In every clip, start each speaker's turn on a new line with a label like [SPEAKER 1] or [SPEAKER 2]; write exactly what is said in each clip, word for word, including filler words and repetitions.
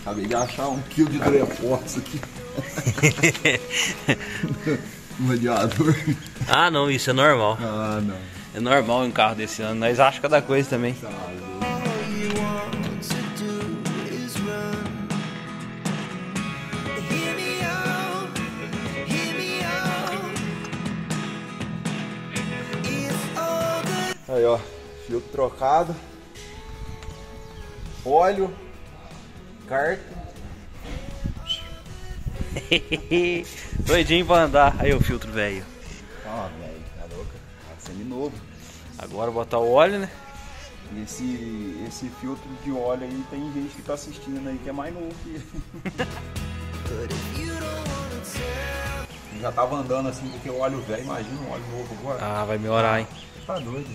[SPEAKER 1] Acabei de achar um quilo de Drepox aqui. No radiador.
[SPEAKER 2] Ah, não, isso é normal.
[SPEAKER 1] Ah, não.
[SPEAKER 2] É normal em um carro desse ano. Nós achamos cada coisa também.
[SPEAKER 1] Aí, ó. Filtro trocado. Óleo. Carta.
[SPEAKER 2] Doidinho pra andar. Aí o filtro velho.
[SPEAKER 1] Ah, velho, tá louca? Tá semi-novo.
[SPEAKER 2] Agora botar o óleo, né?
[SPEAKER 1] Esse, esse filtro de óleo aí, tem gente que tá assistindo aí que é mais novo que ele. Já tava andando assim porque o óleo velho, imagina um óleo novo agora.
[SPEAKER 2] Ah, vai melhorar, hein?
[SPEAKER 1] Tá doido.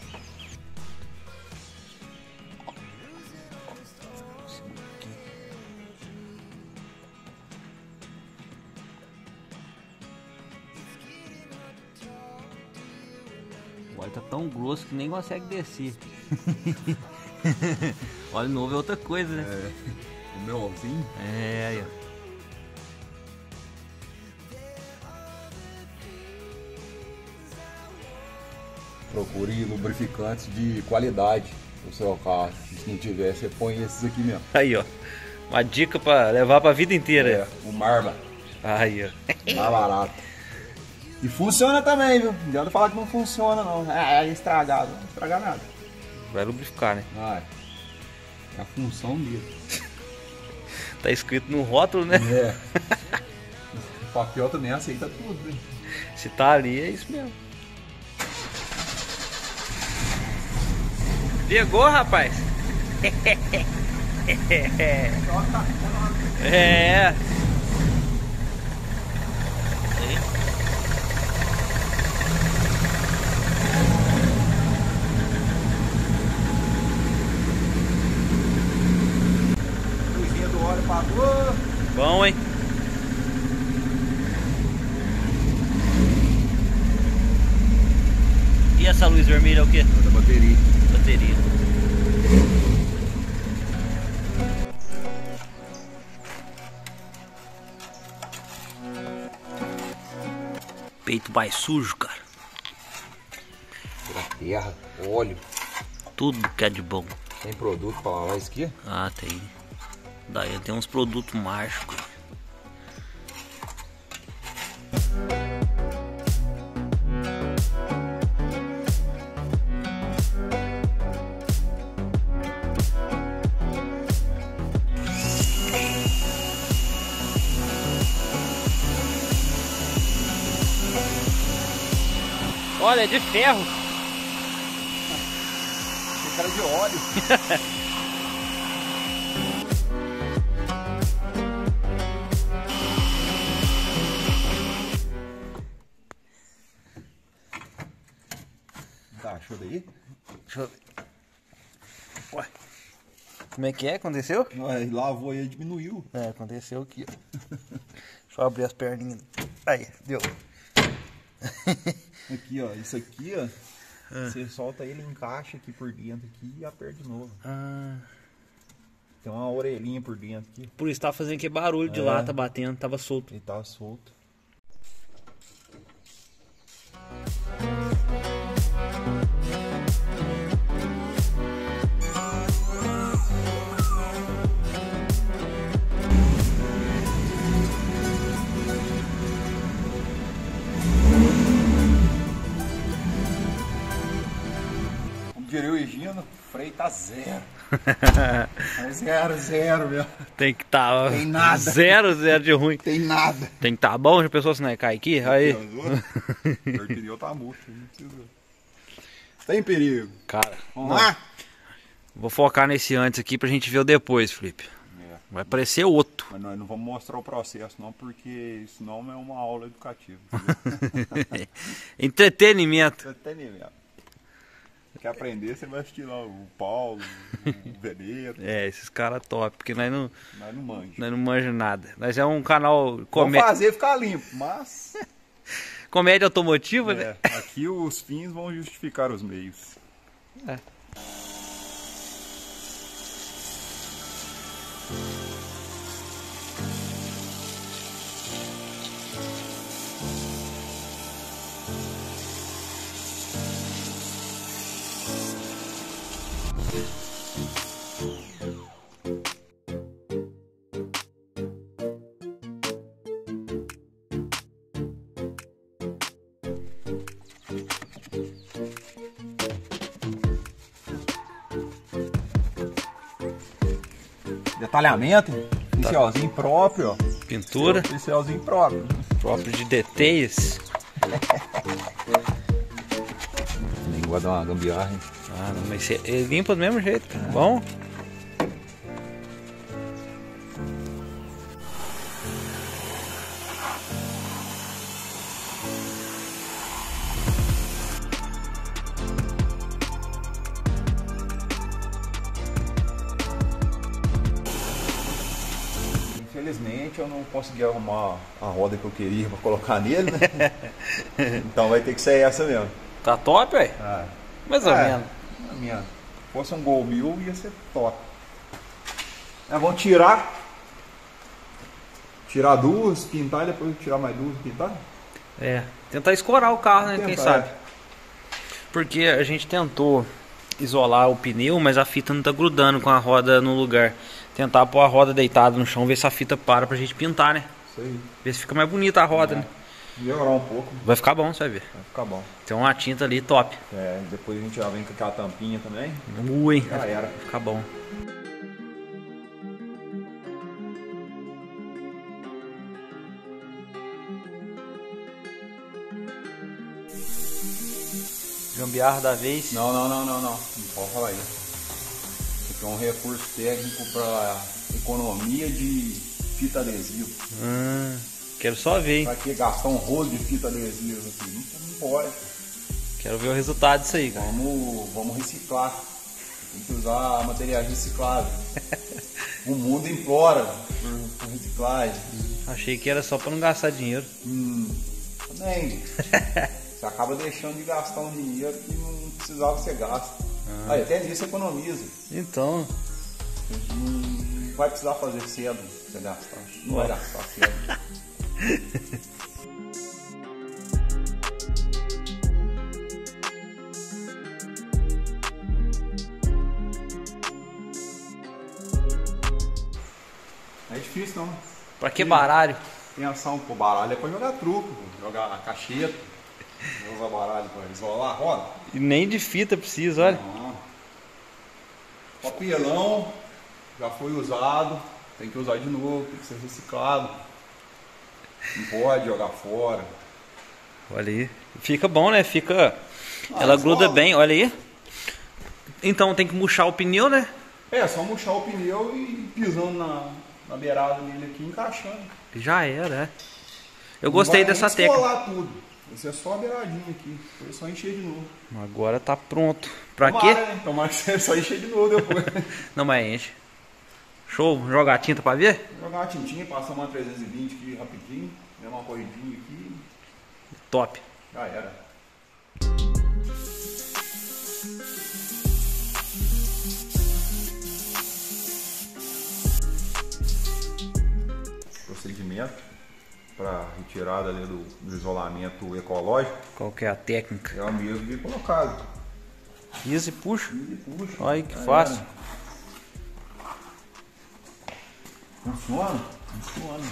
[SPEAKER 2] O óleo tá tão grosso que nem consegue descer. Óleo novo é outra coisa, né?
[SPEAKER 1] É. O meu assim?
[SPEAKER 2] É, aí, ó.
[SPEAKER 1] Procure lubrificantes de qualidade no seu carro. Se não tiver, você põe esses aqui mesmo.
[SPEAKER 2] Aí, ó. Uma dica pra levar pra vida inteira.
[SPEAKER 1] É, o Marba.
[SPEAKER 2] Aí, ó.
[SPEAKER 1] Tá barato. E funciona também, viu? Não adianta falar que não funciona, não. É, é estragado. Não vai estragar nada.
[SPEAKER 2] Vai lubrificar, né?
[SPEAKER 1] Vai. É a função dele.
[SPEAKER 2] Tá escrito no rótulo, né?
[SPEAKER 1] É. O papel também aceita tudo, hein?
[SPEAKER 2] Se tá ali, é isso mesmo. Pegou, rapaz? É.
[SPEAKER 1] Luzinha do óleo pagou.
[SPEAKER 2] Bom, hein? E essa luz vermelha é o quê?
[SPEAKER 1] Da bateria.
[SPEAKER 2] Bateria. Peito mais sujo, cara.
[SPEAKER 1] Pela terra, óleo.
[SPEAKER 2] Tudo que é de bom.
[SPEAKER 1] Tem produto pra lavar isso aqui?
[SPEAKER 2] Ah, tem. Daí tem uns produtos mágicos. Olha, é de ferro.
[SPEAKER 1] Tem cara de óleo. Tá, show daí?
[SPEAKER 2] Deixa eu ver. Ué. Como é que é? Aconteceu?
[SPEAKER 1] Ué, lavou e diminuiu.
[SPEAKER 2] É, aconteceu aqui, ó. Deixa eu abrir as perninhas. Aí, deu.
[SPEAKER 1] Aqui, ó, isso aqui, ó. Ah. Você solta ele, encaixa aqui por dentro aqui e aperta de novo.
[SPEAKER 2] Ah.
[SPEAKER 1] Tem uma orelhinha por dentro aqui.
[SPEAKER 2] Por isso tava fazendo aquele barulho de
[SPEAKER 1] é.
[SPEAKER 2] lata batendo, tava solto.
[SPEAKER 1] Ele tava solto. Dirigindo, freio tá zero. É zero, zero, meu.
[SPEAKER 2] Tem que tá
[SPEAKER 1] Tem nada.
[SPEAKER 2] Zero, zero de ruim.
[SPEAKER 1] Tem nada.
[SPEAKER 2] Tem que tá bom, já pensou se não é cair aqui? Aí.
[SPEAKER 1] O pneu tá murcho, não precisa. Tem perigo.
[SPEAKER 2] Cara,
[SPEAKER 1] vamos
[SPEAKER 2] não.
[SPEAKER 1] lá?
[SPEAKER 2] Vou focar nesse antes aqui pra gente ver o depois, Felipe.
[SPEAKER 1] É.
[SPEAKER 2] Vai parecer outro.
[SPEAKER 1] Mas nós não vamos mostrar o processo não, porque isso não é uma aula educativa.
[SPEAKER 2] Entretenimento.
[SPEAKER 1] Entretenimento. Quer aprender, você vai assistir lá o Paulo, o Veneto.
[SPEAKER 2] É, esses caras top, porque nós não,
[SPEAKER 1] nós não manjamos.
[SPEAKER 2] Nós não manjamos nada. Nós é um canal
[SPEAKER 1] comédia. Vamos fazer ficar limpo, mas...
[SPEAKER 2] Comédia automotiva,
[SPEAKER 1] é,
[SPEAKER 2] né?
[SPEAKER 1] Aqui os fins vão justificar os meios. É. Detalhamento, oficialzinho próprio, ó.
[SPEAKER 2] Pintura.
[SPEAKER 1] Oficialzinho próprio.
[SPEAKER 2] Próprio de detalhes.
[SPEAKER 1] Nem guarda uma gambiarra, hein?
[SPEAKER 2] Ah, não, mas ele limpa do mesmo jeito, cara. Bom.
[SPEAKER 1] Infelizmente eu não consegui arrumar a roda que eu queria pra colocar nele, né? Então vai ter que ser essa mesmo.
[SPEAKER 2] Tá top, ué?
[SPEAKER 1] Ah,
[SPEAKER 2] Mais ou
[SPEAKER 1] é,
[SPEAKER 2] menos.
[SPEAKER 1] a minha, se fosse um Gol mil ia ser top. É, vamos tirar. Tirar duas, pintar e depois tirar mais duas, pintar.
[SPEAKER 2] É, tentar escorar o carro, né?
[SPEAKER 1] Tentar,
[SPEAKER 2] Quem sabe?
[SPEAKER 1] é.
[SPEAKER 2] Porque a gente tentou isolar o pneu, mas a fita não tá grudando com a roda no lugar. Tentar pôr a roda deitada no chão, ver se a fita para pra gente pintar, né?
[SPEAKER 1] Isso aí.
[SPEAKER 2] Ver se fica mais bonita a roda,
[SPEAKER 1] É.
[SPEAKER 2] né?
[SPEAKER 1] Melhorar um pouco,
[SPEAKER 2] Vai ficar bom, você vai ver.
[SPEAKER 1] vai ficar bom.
[SPEAKER 2] Tem uma tinta ali top.
[SPEAKER 1] É, depois a gente já vem com aquela tampinha também.
[SPEAKER 2] Ui,
[SPEAKER 1] Já era.
[SPEAKER 2] vai ficar bom. Gambiarra da vez.
[SPEAKER 1] Não, não, não, não, não. Não pode falar isso. Isso aqui é um recurso técnico para economia de fita adesiva.
[SPEAKER 2] Hum, quero só ver, hein?
[SPEAKER 1] Pra que gastar um rolo de fita adesiva aqui? Não, não pode.
[SPEAKER 2] Quero ver o resultado disso aí, cara.
[SPEAKER 1] Vamos, vamos reciclar. Tem que usar materiais recicláveis. O mundo implora por, por reciclagem.
[SPEAKER 2] Achei que era só pra não gastar dinheiro.
[SPEAKER 1] Hum, também. Você acaba deixando de gastar um dinheiro que não precisava ser gasto.
[SPEAKER 2] Ah.
[SPEAKER 1] Aí, até nisso economiza.
[SPEAKER 2] Então,
[SPEAKER 1] Não vai precisar fazer cedo você gastar. Não vai gastar cedo. É difícil não.
[SPEAKER 2] pra que baralho?
[SPEAKER 1] Pensar um pouco, baralho é pra jogar truco, jogar cacheta, usar baralho pra isolar a roda.
[SPEAKER 2] E nem de fita precisa, olha.
[SPEAKER 1] Não. Papelão já foi usado, tem que usar de novo, tem que ser reciclado. Não pode jogar fora.
[SPEAKER 2] Olha aí. Fica bom, né? Fica.
[SPEAKER 1] Ah,
[SPEAKER 2] Ela
[SPEAKER 1] é
[SPEAKER 2] gruda
[SPEAKER 1] só-
[SPEAKER 2] bem, olha aí. Então tem que murchar o pneu, né?
[SPEAKER 1] É, só murchar o pneu e pisando na, na beirada dele aqui, encaixando.
[SPEAKER 2] Já era, é. Eu
[SPEAKER 1] Não
[SPEAKER 2] gostei
[SPEAKER 1] vai
[SPEAKER 2] dessa
[SPEAKER 1] nem
[SPEAKER 2] técnica.
[SPEAKER 1] descolar tudo. Isso é só a beiradinha aqui. Foi só encher de novo.
[SPEAKER 2] Agora tá pronto. Pra
[SPEAKER 1] Tomara,
[SPEAKER 2] quê?
[SPEAKER 1] né? Tomara que seja só encher de novo depois.
[SPEAKER 2] Não, mas enche. Show, jogar tinta pra ver?
[SPEAKER 1] Jogar uma tintinha, passar uma trezentos e vinte aqui rapidinho, dar uma corridinha aqui,
[SPEAKER 2] Top.
[SPEAKER 1] já era. Procedimento para retirada ali do, do isolamento ecológico
[SPEAKER 2] Qual que é a técnica?
[SPEAKER 1] é o mesmo que colocado.
[SPEAKER 2] Isso e puxa.
[SPEAKER 1] E puxa.
[SPEAKER 2] Olha que
[SPEAKER 1] Já
[SPEAKER 2] fácil.
[SPEAKER 1] era. Funciona? Funciona.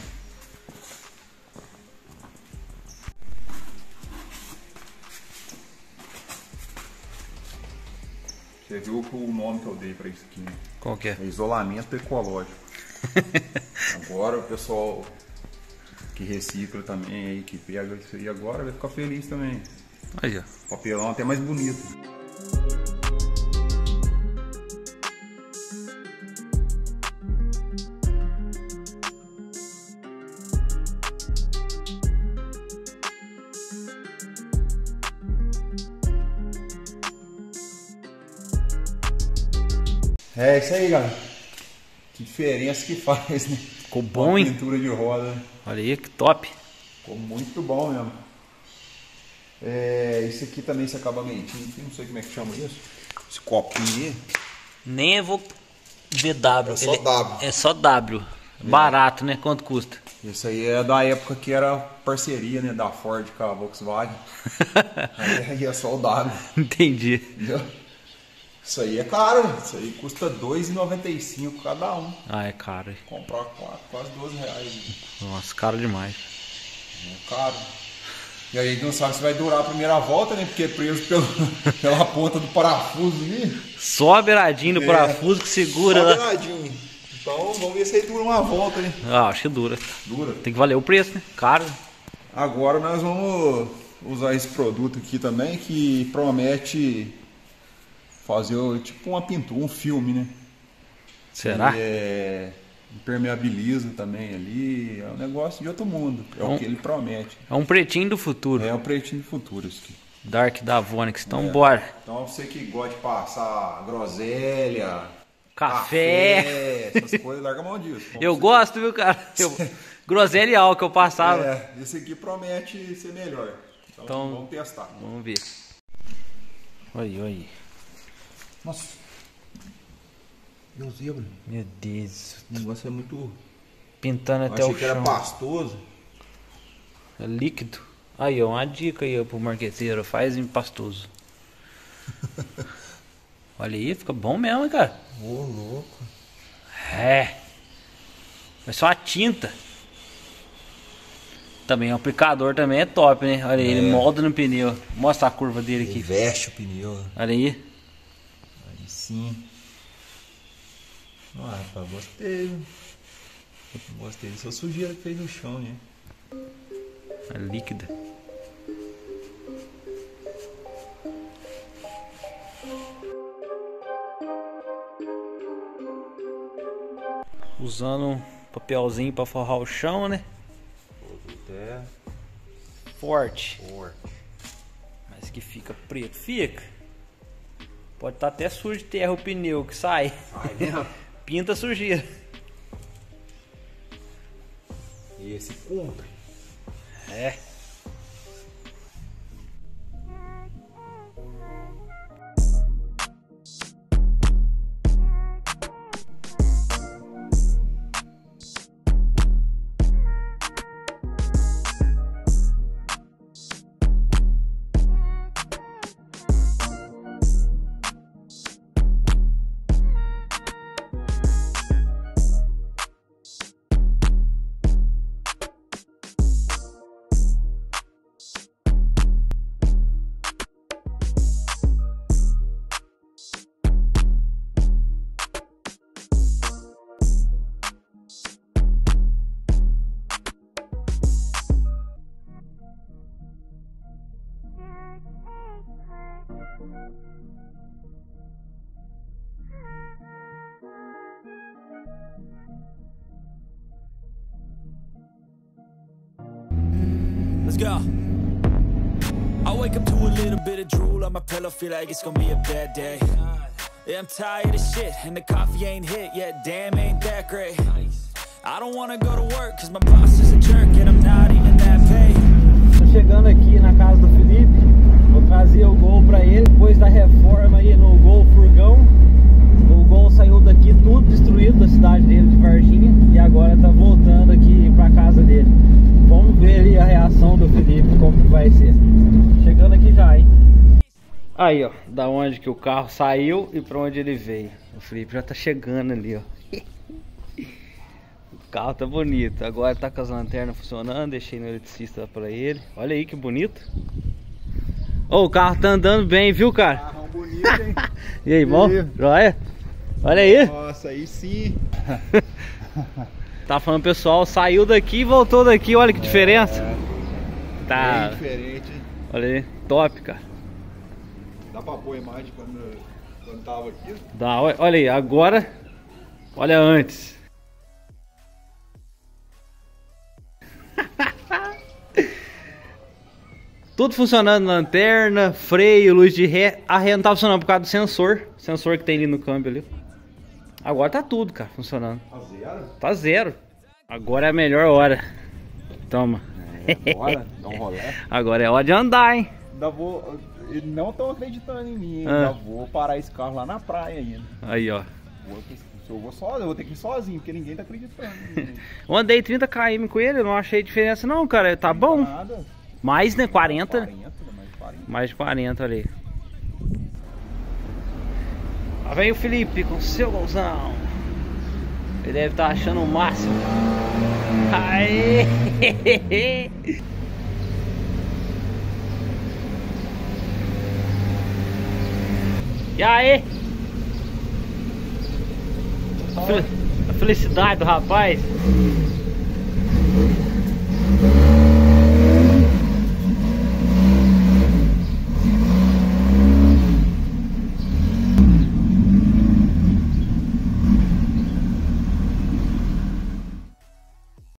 [SPEAKER 1] Você viu que o nome que eu dei para isso aqui, né?
[SPEAKER 2] Qual que é?
[SPEAKER 1] É isolamento ecológico. Agora o pessoal que recicla também aí, que pega isso aí agora, vai ficar feliz também.
[SPEAKER 2] Aí, ó.
[SPEAKER 1] Papelão até mais bonito. É isso aí, galera. Que diferença que faz, né?
[SPEAKER 2] Ficou bom,
[SPEAKER 1] Uma
[SPEAKER 2] hein?
[SPEAKER 1] pintura de roda.
[SPEAKER 2] Olha aí, que top.
[SPEAKER 1] Ficou muito bom mesmo. É, isso aqui também, esse acabamentinho aqui, não sei como é que chama isso. Esse copinho aí.
[SPEAKER 2] Nem eu vou ver W.
[SPEAKER 1] É só
[SPEAKER 2] Ele-
[SPEAKER 1] W.
[SPEAKER 2] É só W. Barato, né? Quanto custa?
[SPEAKER 1] Isso aí é da época que era parceria, né, da Ford com a Volkswagen. Aí é só o W.
[SPEAKER 2] Entendi.
[SPEAKER 1] Entendeu? Isso aí é caro, isso aí custa dois reais e noventa e cinco centavos cada um.
[SPEAKER 2] Ah, é caro.
[SPEAKER 1] Comprar quase, quase doze reais.
[SPEAKER 2] Nossa, caro demais.
[SPEAKER 1] É caro. E aí não sabe se vai durar a primeira volta, né? Porque é preso pelo, pela ponta do parafuso ali.
[SPEAKER 2] Só a beiradinha do
[SPEAKER 1] É.
[SPEAKER 2] parafuso que segura
[SPEAKER 1] Só
[SPEAKER 2] lá.
[SPEAKER 1] beiradinho. Então vamos ver se aí dura uma volta, hein?
[SPEAKER 2] Ah, acho que dura.
[SPEAKER 1] Dura.
[SPEAKER 2] Tem que valer o preço, né? Caro.
[SPEAKER 1] Agora nós vamos usar esse produto aqui também que promete fazer tipo uma pintura, um filme, né?
[SPEAKER 2] Será?
[SPEAKER 1] Que é, impermeabiliza também ali, é um negócio de outro mundo, é, é um, o que ele promete.
[SPEAKER 2] É um pretinho do futuro.
[SPEAKER 1] É um pretinho do futuro isso aqui.
[SPEAKER 2] Dark da Vonix, então
[SPEAKER 1] é.
[SPEAKER 2] bora.
[SPEAKER 1] Então você que gosta de passar groselha,
[SPEAKER 2] café,
[SPEAKER 1] café essas coisas, larga a mão disso.
[SPEAKER 2] Eu gosto, viu, cara? Eu... groselha e álcool que eu passava.
[SPEAKER 1] É, esse aqui promete ser melhor. Então, então vamos testar.
[SPEAKER 2] Vamos ver. Olha, olha.
[SPEAKER 1] Nossa. Meu Deus,
[SPEAKER 2] Meu Deus.
[SPEAKER 1] O negócio é muito...
[SPEAKER 2] Pintando
[SPEAKER 1] eu
[SPEAKER 2] até o chão.
[SPEAKER 1] achei que era pastoso.
[SPEAKER 2] É líquido. Aí, ó, uma dica aí ó, pro marqueteiro. Faz em pastoso. Olha aí, fica bom mesmo, cara.
[SPEAKER 1] Ô, louco.
[SPEAKER 2] É. É só a tinta. Também o aplicador também é top, né? Olha aí, é. Ele molda no pneu. Mostra a curva dele aqui.
[SPEAKER 1] Ele veste o pneu.
[SPEAKER 2] Olha aí.
[SPEAKER 1] Aí sim. Ah, rapaz, gostei. Gostei dessa sujeira que fez no chão, né?
[SPEAKER 2] É líquida. Usando um papelzinho para forrar o chão, né?
[SPEAKER 1] Terra.
[SPEAKER 2] Forte.
[SPEAKER 1] Forte.
[SPEAKER 2] Mas que fica preto. Fica. Pode estar até sujo de terra o pneu que sai.
[SPEAKER 1] Sai mesmo?
[SPEAKER 2] Pinta sujeira.
[SPEAKER 1] E esse cumpre.
[SPEAKER 2] É.
[SPEAKER 3] Let's go. I wake up to a little bit of drool on my pillow, feel like it's gonna be a bad day. Yeah, I'm tired of shit, and the coffee ain't hit yet, damn, ain't that great. I don't wanna go to work, cause my boss is a jerk, and I'm not even that paid.
[SPEAKER 2] Tô chegando aqui na casa do Felipe, vou trazer o Gol pra ele, depois da reforma aí no Gol Furgão. O Gol saiu daqui tudo destruído da cidade dele de Varginha, e agora tá voltando aqui pra casa dele. Vamos ver ali a reação do Felipe, como que vai ser. Chegando aqui já, hein? Aí, ó, da onde que o carro saiu e pra onde ele veio. O Felipe já tá chegando ali, ó. O carro tá bonito. Agora tá com as lanternas funcionando, deixei no eletricista pra ele. Olha aí que bonito. Ô, oh, o carro tá andando bem, viu, cara?
[SPEAKER 1] Carrão bonito, hein?
[SPEAKER 2] E aí, bom? Joia? Olha aí.
[SPEAKER 1] Nossa, aí sim.
[SPEAKER 2] Tá falando, pessoal, saiu daqui e voltou daqui, olha que é, diferença. Tá.
[SPEAKER 1] Bem diferente, hein?
[SPEAKER 2] Olha aí, top, cara.
[SPEAKER 1] Dá pra pôr a imagem quando, quando tava aqui?
[SPEAKER 2] Dá, olha aí, agora, olha antes. Tudo funcionando, lanterna, freio, luz de ré. A ré não tá funcionando por causa do sensor, sensor que tem ali no câmbio ali. Agora tá tudo, cara, funcionando.
[SPEAKER 1] Tá zero?
[SPEAKER 2] Tá zero. Agora é a melhor hora. Toma.
[SPEAKER 1] É, bora, dá um rolê.
[SPEAKER 2] Agora é hora de andar, hein?
[SPEAKER 1] Ainda vou... Eles não estão acreditando em mim, hein?
[SPEAKER 2] Ah.
[SPEAKER 1] Ainda vou parar esse carro lá na praia ainda.
[SPEAKER 2] Aí, ó.
[SPEAKER 1] Vou, eu vou sozinho, eu vou ter que ir sozinho, porque ninguém tá acreditando em mim.
[SPEAKER 2] Eu andei trinta quilômetros com ele, não achei diferença não, cara. Tá bom.
[SPEAKER 1] Nada.
[SPEAKER 2] Mais, né? quarenta.
[SPEAKER 1] quarenta, mais de quarenta.
[SPEAKER 2] Mais de quarenta ali. Lá vem o Felipe com o seu golzão. Ele deve estar achando o máximo. Aê! E aí? felicidade do rapaz.